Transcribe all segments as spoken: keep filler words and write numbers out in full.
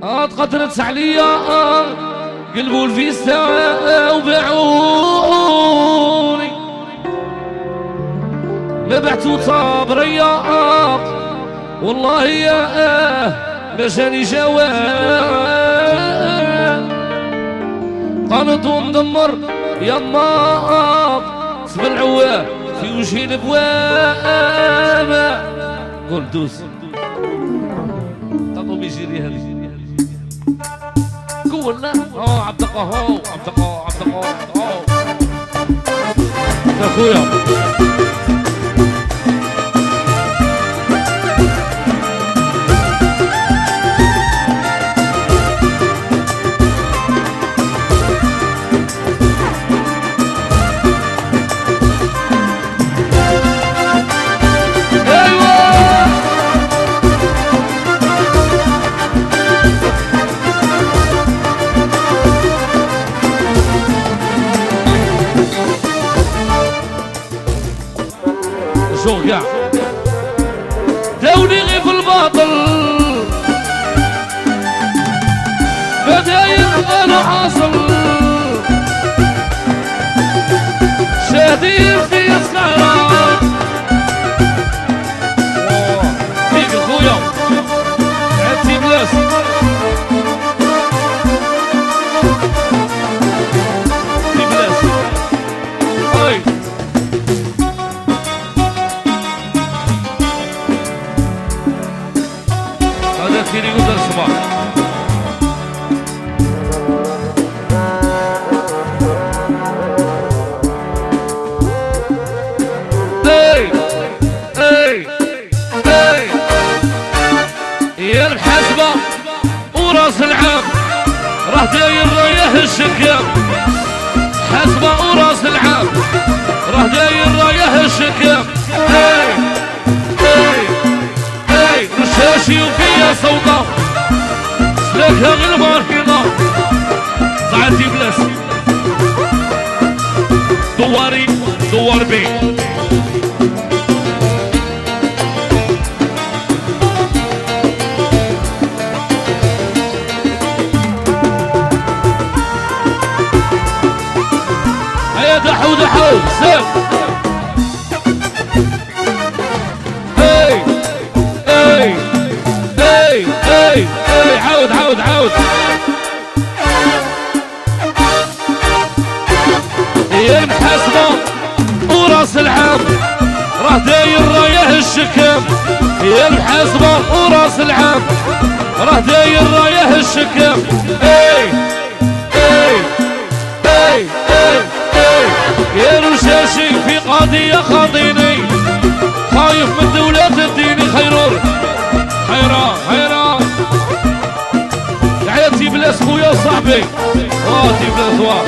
قطرت عليا قلبوا الفيستا وباعوني ما بعتو صابريا والله يا ما جاني جواب قنط ومدمر يما صب العواب في وجهي الابواب قول دوس تعطوا بيجيري هذه قولنا اه عبد القهو عبد القهو عبد القهو عبد القهو اخويا شوقع دوني غي في الباطل بدايق انا حاصل شادين في اسكارة فيك اخويا عدتي بلاس في بلاس هاي كيري يقدر الصباح اي اي اي يا المحاسبة وراس العام راه داير رايه الشكام حاسبة وراس العام راه داير رايه الشكام اي اي اي رشاشي وفيا صوتة سلاكها غير باركيضة صعدتي بلاس دواري دوار بي هيا دحو دحو سير اي اي اي اي اي عاود عاود عاود يا المحاسبة وراس العام راه داير رايه الشكام يا المحاسبة وراس العام راه داير رايه الشكام اي اي اي اي اي يا رشاشي في قضية خاضيني خايف من الدولة تديني خيرور خيرا خيرا عياتي بلاس خويا صاحبي واتي بلاس واه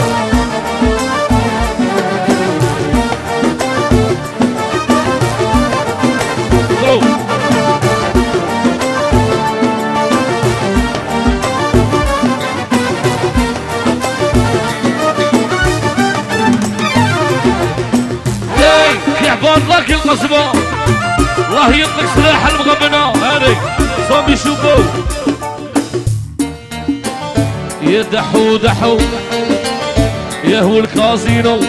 عباد لك القصبة الله يطلق سلاح المغبنة هذي صوم يشوفوا يا دحو دحو يا هو الكازينو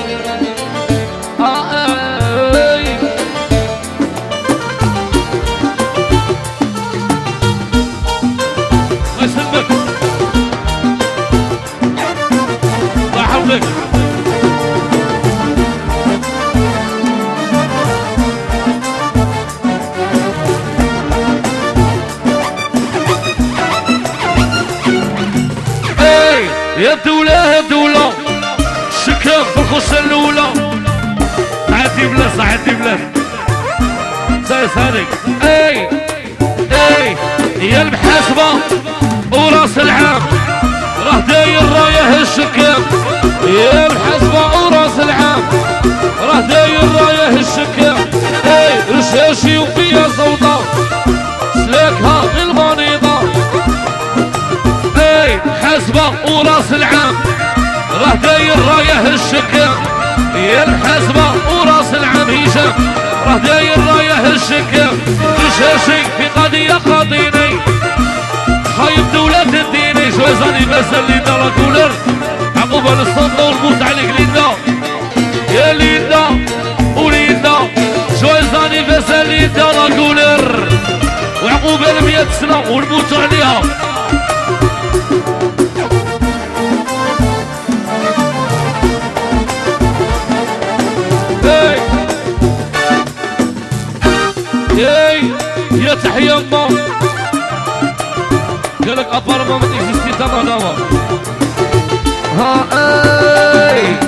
الله يسلمك الله يحفظك يا الدولة يا الدولة الشكاك في الخصة الأولى عدي بلاس عدي بلاس سايس هذيك اي اي يا المحاسبة وراس العام راه داير رايه الشكاك يا المحاسبة وراس العام راه داير رايه الشكاك اي رشاشي وفيها صوتة سلاكها البنيضة اي حاسبة وراس العام راه داير رايه الشكام يا الحاسبة وراس العام هشام راه داير رايه الشكام رشاشي في قضية قاضيني خايب دولة انيفرسال ليندا لا كولر عقوبة للصندوق والبوس عليك ليندا يا ليندا وليندا جويز انيفرسال ليندا لا كولر وعقوبة لمية سنة ونموتو عليها اي اي يا تحية ما قالك ابارمون ما اكزيستي تا مدام ها اي